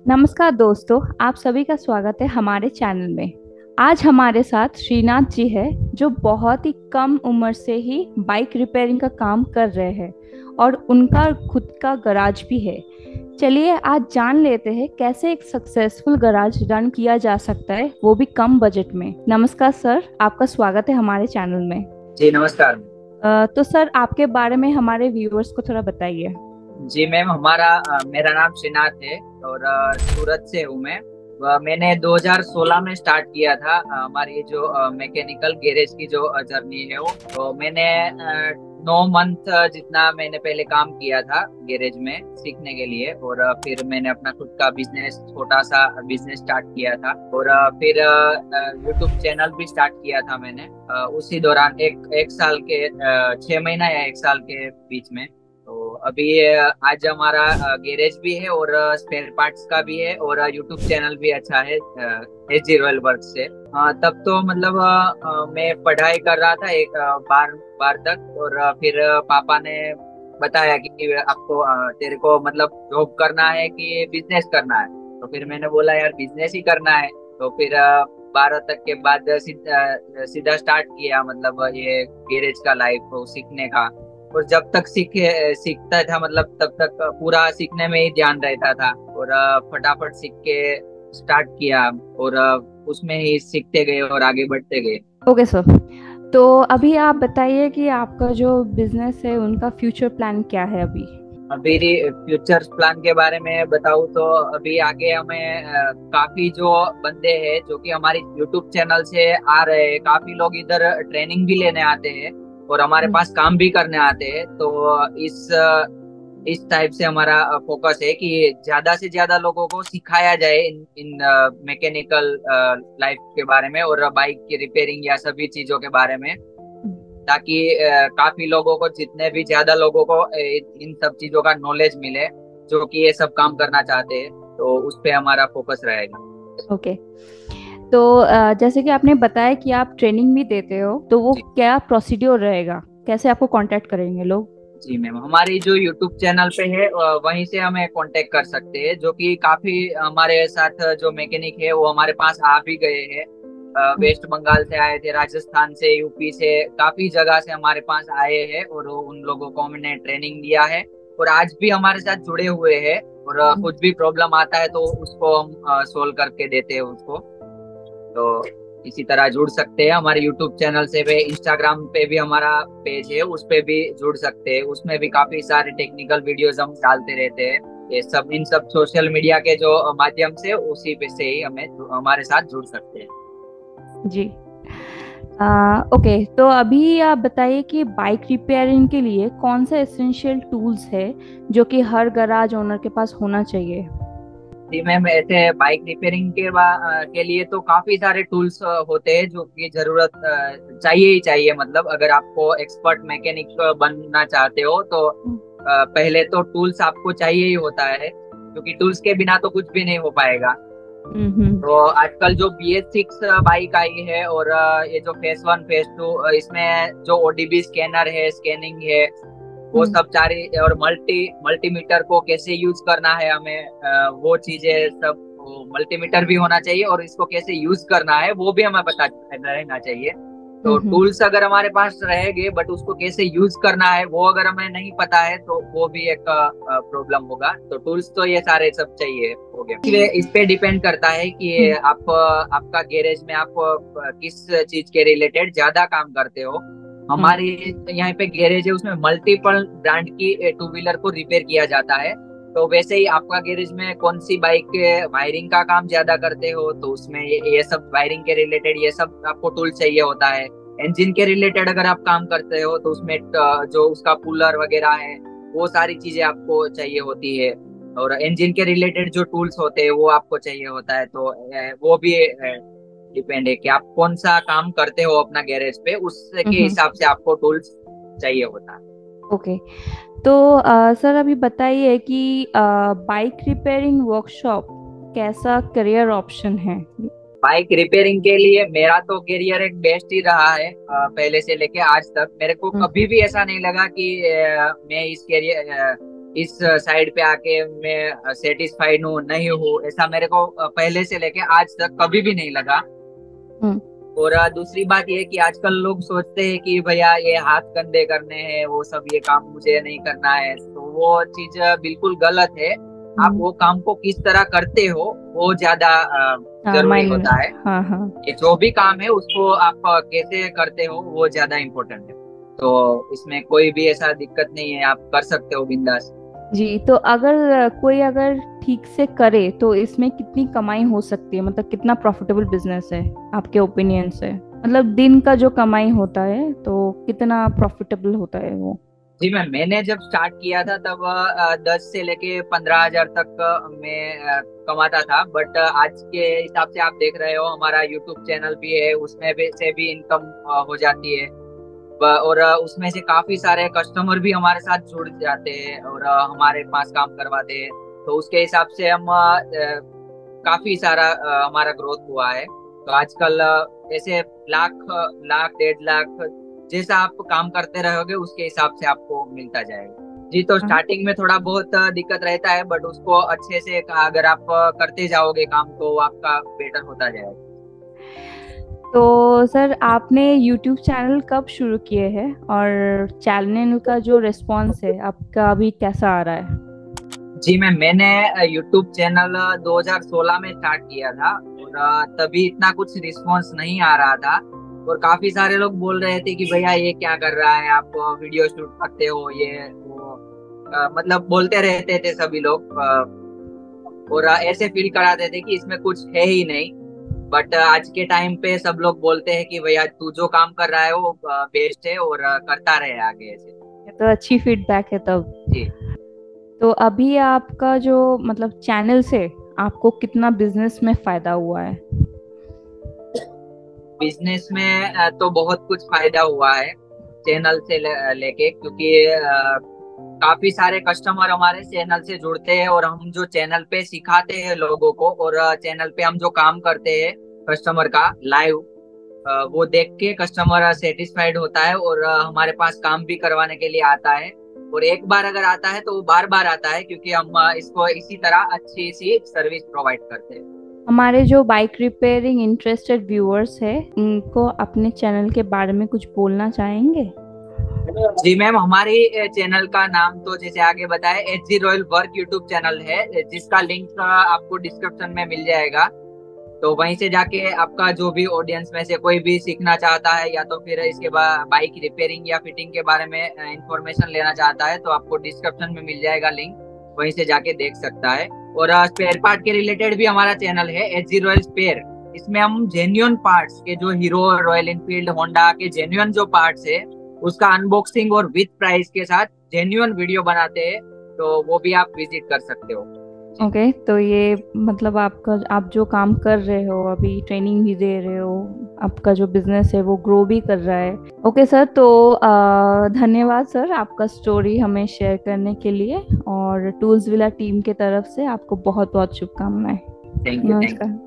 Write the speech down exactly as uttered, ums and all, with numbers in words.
नमस्कार दोस्तों, आप सभी का स्वागत है हमारे चैनल में। आज हमारे साथ श्रीनाथ जी है, जो बहुत ही कम उम्र से ही बाइक रिपेयरिंग का काम कर रहे हैं और उनका खुद का गराज भी है। चलिए आज जान लेते हैं कैसे एक सक्सेसफुल गराज रन किया जा सकता है, वो भी कम बजट में। नमस्कार सर, आपका स्वागत है हमारे चैनल में। जी नमस्कार। अ, तो सर आपके बारे में हमारे व्यूअर्स को थोड़ा बताइए। जी मैम, हमारा अ, मेरा नाम श्रीनाथ है और अ, सूरत से हूँ मैं। अ, मैंने दो हज़ार सोलह में स्टार्ट किया था अ, हमारी ये जो मैकेनिकल गैरेज की जो जर्नी है वो। तो मैंने अ, नौ मंथ जितना मैंने पहले काम किया था गैरेज में सीखने के लिए, और अ, फिर मैंने अपना खुद का बिजनेस, छोटा सा बिजनेस स्टार्ट किया था। और अ, फिर यूट्यूब चैनल भी स्टार्ट किया था मैंने अ, उसी दौरान एक एक साल के अ, छह महीना या एक साल के बीच में। तो अभी अ, आज हमारा गैरेज भी है और स्पेयर पार्ट्स का भी है, और यूट्यूब चैनल भी अच्छा है एच जी रॉयल वर्क से। अ, तब तो मतलब अ, अ, मैं पढ़ाई कर रहा था एक अ, बार बार तक, और अ, फिर अ, पापा ने बताया कि आपको अ, तेरे को मतलब जॉब करना है कि बिजनेस करना है। तो फिर मैंने बोला यार बिजनेस ही करना है। तो फिर अ, बारह तक के बाद सीधा सीधा स्टार्ट किया, मतलब ये गैरेज का लाइफ सीखने का। और जब तक सीखे सीखता था, मतलब तब तक पूरा सीखने में ही ध्यान रहता था, और अ, फटाफट सीख के स्टार्ट किया, और अ, उसमें ही सीखते गए और आगे बढ़ते गए। ओके सर, तो अभी आप बताइए कि आपका जो बिजनेस है उनका फ्यूचर प्लान क्या है अभी। अभी फ्यूचर प्लान के बारे में बताऊँ तो अभी आगे हमें अ, काफी जो बंदे हैं जो कि हमारी यूट्यूब चैनल से आ रहे हैं, काफी लोग इधर ट्रेनिंग भी लेने आते हैं और हमारे हम्म। पास काम भी करने आते हैं। तो इस इस टाइप से हमारा फोकस है कि ज्यादा से ज्यादा लोगों को सिखाया जाए इन इन मैकेनिकल लाइफ के बारे में और बाइक की रिपेयरिंग या सभी चीजों के बारे में, ताकि अ, काफी लोगों को, जितने भी ज्यादा लोगों को अ, इन सब चीजों का नॉलेज मिले जो कि ये सब काम करना चाहते हैं। तो उस पे हमारा फोकस रहेगा। ओके, तो अ, जैसे कि आपने बताया कि आप ट्रेनिंग भी देते हो, तो वो जी। क्या प्रोसीड्योर रहेगा, कैसे आपको कांटेक्ट करेंगे लोग। जी मैम, हमारी जो यूट्यूब चैनल पे है अ, वहीं से हमें कांटेक्ट कर सकते हैं, जो कि काफी हमारे साथ जो मैकेनिक है वो हमारे पास आ भी गए हैं। अ, वेस्ट बंगाल से आए थे, राजस्थान से, यू पी से, काफी जगह से हमारे पास आए हैं, और वो- उन लोगों को हमने ट्रेनिंग दिया है और आज भी हमारे साथ जुड़े हुए हैं। और अ, कुछ भी प्रॉब्लम आता है तो उसको हम सोल्व करके देते हैं उसको। तो इसी तरह जुड़ सकते हैं हमारे यूट्यूब चैनल से भी। इंस्टाग्राम पे भी हमारा पेज है, उस पे भी जुड़ सकते हैं, उसमें भी काफी सारे टेक्निकल वीडियोस हम डालते रहते हैं। ये सब, इन सब सोशल मीडिया के जो माध्यम से, उसी पे से ही हमें हमारे साथ जुड़ सकते हैं। जी। आ, ओके, तो अभी आप बताइए कि बाइक रिपेयरिंग के लिए कौन सा एसेंशियल टूल्स है जो कि हर गराज ओनर के पास होना चाहिए। जी मैम, ऐसे बाइक रिपेयरिंग के बा, के लिए तो काफी सारे टूल्स होते हैं जो कि जरूरत अ, चाहिए ही चाहिए। मतलब अगर आपको एक्सपर्ट मैकेनिक बनना चाहते हो तो अ, पहले तो टूल्स आपको चाहिए ही होता है, क्योंकि टूल्स के बिना तो कुछ भी नहीं हो पाएगा। हम्म। तो आजकल जो बी एस सिक्स बाइक आई है, और अ, ये जो फेस वन फेस टू, इसमें जो ओ डी बी स्कैनर है, स्कैनिंग है, वो हम्म। सब सारी, और मल्टी मल्टीमीटर को कैसे यूज करना है हमें, अ, वो चीजें सब, मल्टीमीटर भी होना चाहिए और इसको कैसे यूज करना है वो भी हमें पता रहना चाहिए। तो हम्म। टूल्स अगर हमारे पास रहेंगे बट उसको कैसे यूज करना है वो अगर हमें नहीं पता है तो वो भी एक प्रॉब्लम होगा। तो टूल्स तो ये सारे सब चाहिए हो गया। इसलिए इस पे डिपेंड करता है कि हम्म। आप अ, आपका गैरेज में आप अ, किस चीज के रिलेटेड ज्यादा काम करते हो। हम्म। हमारी यहाँ पे गैरेज है, उसमें मल्टीपल ब्रांड की टू व्हीलर को रिपेयर किया जाता है। तो वैसे ही आपका गैरेज में कौन सी बाइक के वायरिंग का काम ज्यादा करते हो तो उसमें ये, ये सब वायरिंग के रिलेटेड ये सब आपको टूल चाहिए होता है। इंजन के रिलेटेड अगर आप काम करते हो तो उसमें अ, जो उसका कूलर वगैरह है, वो सारी चीजें आपको चाहिए होती है। और इंजन के रिलेटेड जो टूल्स होते हैं वो आपको चाहिए होता है। तो अ, वो भी डिपेंड है कि आप कौन सा काम करते हो अपना गैरेज पे, उसके हम्म। हिसाब से आपको टूल्स चाहिए होता है। ओके, तो अ, सर अभी बताइए कि बाइक रिपेयरिंग वर्कशॉप कैसा करियर ऑप्शन है। बाइक रिपेयरिंग के लिए मेरा तो करियर एक बेस्ट ही रहा है, अ, पहले से लेके आज तक मेरे को हम्म। कभी भी ऐसा नहीं लगा कि अ, मैं इस करियर इस साइड पे आके मैं सेटिस्फाइड हूँ नहीं हूँ, ऐसा मेरे को पहले से लेके आज तक कभी भी नहीं लगा। हम्म। और अ, दूसरी बात ये है कि आजकल लोग सोचते हैं कि भैया ये हाथ कंधे करने हैं, वो सब ये काम मुझे नहीं करना है, तो वो चीज बिल्कुल गलत है। आप हम्म। वो काम को किस तरह करते हो वो ज्यादा अ, हाँ, जरूरी मायने। होता है। हाँ हाँ। ये जो भी काम है उसको आप अ, कैसे करते हो वो ज्यादा इम्पोर्टेंट है। तो इसमें कोई भी ऐसा दिक्कत नहीं है, आप कर सकते हो बिंदास। जी, तो अगर कोई अगर ठीक से करे तो इसमें कितनी कमाई हो सकती है, मतलब कितना प्रॉफिटेबल बिजनेस है आपके ओपिनियन से? मतलब दिन का जो कमाई होता है तो कितना प्रॉफिटेबल होता है वो? जी मैम, मैंने जब स्टार्ट किया था तब अ, दस से लेके पंद्रह हजार तक अ, मैं अ, कमाता था। बट आज के हिसाब से आप देख रहे हो हमारा यूट्यूब चैनल भी है, उसमें भी से भी इनकम हो जाती है। ब- और अ, उसमें से काफी सारे कस्टमर भी हमारे साथ जुड़ जाते हैं और अ, हमारे पास काम करवाते हैं। तो उसके हिसाब से हम अ, अ, काफी सारा अ, हमारा ग्रोथ हुआ है। तो आजकल अ, ऐसे लाख लाख डेढ़ लाख जैसा आप काम करते रहोगे उसके हिसाब से आपको मिलता जाएगा। जी, तो हाँ। स्टार्टिंग में थोड़ा बहुत अ, दिक्कत रहता है, बट उसको अच्छे से अगर आप अ, करते जाओगे काम तो आपका बेटर होता जाएगा। तो सर, आपने यूट्यूब चैनल कब शुरू किए हैं और चैनल का जो रिस्पॉन्स है आपका अभी कैसा आ रहा है? जी मैम, मैंने यूट्यूब चैनल दो हज़ार सोलह में स्टार्ट किया था और अ, तभी इतना कुछ रिस्पांस नहीं आ रहा था। और काफी सारे लोग बोल रहे थे कि भैया ये क्या कर रहा है, आप वीडियो शूट करते हो ये वो, अ, मतलब बोलते रहते थे सभी लोग। अ, और अ, ऐसे फील कराते थे कि इसमें कुछ है ही नहीं। बट आज के टाइम पे सब लोग बोलते हैं कि भैया तू जो काम कर रहा है वो बेस्ट है और अ, करता रहे आगे ऐसे। ये तो अच्छी फीडबैक है तब। जी, तो अभी आपका जो मतलब चैनल से आपको कितना बिजनेस में फायदा हुआ है? बिजनेस में अ, तो बहुत कुछ फायदा हुआ है चैनल से ले, लेके, क्योंकि अ, काफी सारे कस्टमर हमारे चैनल से जुड़ते हैं और हम जो चैनल पे सिखाते हैं लोगों को और चैनल पे हम जो काम करते हैं कस्टमर का लाइव, वो देख के कस्टमर सेटिस्फाइड होता है और अ, हमारे पास काम भी करवाने के लिए आता है। और एक बार अगर आता है तो वो बार बार आता है, क्योंकि हम अ, इसको इसी तरह अच्छी सी सर्विस प्रोवाइड करते हैं। हमारे जो बाइक रिपेयरिंग इंटरेस्टेड व्यूअर्स है उनको अपने चैनल के बारे में कुछ बोलना चाहेंगे? जी मैम, हमारी चैनल का नाम तो जैसे आगे बताए H G royal work YouTube channel है, जिसका लिंक आपको डिस्क्रिप्शन में मिल जाएगा। तो वहीं से जाके आपका जो भी ऑडियंस में से कोई भी सीखना चाहता है या तो फिर इसके बाद बाइक रिपेयरिंग या फिटिंग के बारे में इंफॉर्मेशन लेना चाहता है तो आपको डिस्क्रिप्शन में मिल जाएगा लिंक, वहीं से जाके देख सकता है। और स्पेयर पार्ट के रिलेटेड भी हमारा चैनल है एच जी रॉयल स्पेयर। इसमें हम जेन्युइन पार्ट्स के, जो हीरो रॉयल इनफील्ड होंडा के जेन्युइन जो पार्ट्स है उसका अनबॉक्सिंग और विथ प्राइस के साथ जेन्युइन वीडियो बनाते हैं। तो वो भी आप विजिट कर सकते हो। जी, ओके, तो ये मतलब आपका आप जो काम कर रहे हो अभी, ट्रेनिंग भी दे रहे हो, आपका जो बिजनेस है वो ग्रो भी कर रहा है। ओके सर, तो अ, धन्यवाद सर आपका स्टोरी हमें शेयर करने के लिए, और टूल्स विला टीम के तरफ से आपको बहुत बहुत शुभकामनाएं। Thank you, thank you. नमस्कार।